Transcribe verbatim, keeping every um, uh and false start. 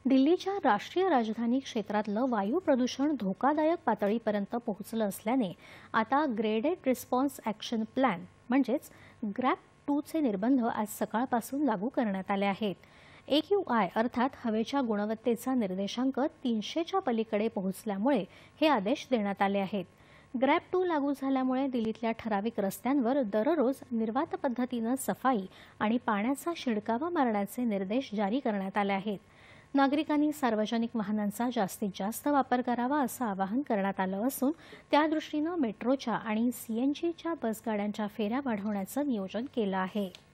दिल्लीच्या राष्ट्रीय राजधानी क्षेत्रातलं वायू प्रदूषण धोकादायक पातळीपर्यंत पोहोचलं असल्याने आता ग्रेडेड रिस्पॉन्स ॲक्शन प्लॅन म्हणजेच ग्रॅप टू चे निर्बंध आज सकाळपासून लागू करण्यात आले आहेत। एक्यूआय अर्थात हवेच्या गुणवत्तेचा निर्देशांक तीनशेच्या पलीकडे पोहोचल्यामुळे हे आदेश देण्यात आले आहेत। ग्रॅप टू लागू झाल्यामुळे दिल्लीतल्या ठराविक रस्त्यांवर दररोज निर्वात पद्धतीने सफाई आणि पाण्याचा शिडकावा मारण्याचे निर्देश जारी करण्यात आले आहेत। नागरिकांनी सार्वजनिक वाहनांचा जास्तीत जास्त वापर करावा असं आवाहन करण्यात आलं असून त्यादृष्टीने मेट्रोच्या आणि सीएनजीच्या बसगाड्यांच्या फेऱ्या वाढवण्याचं नियोजन केलं आहे।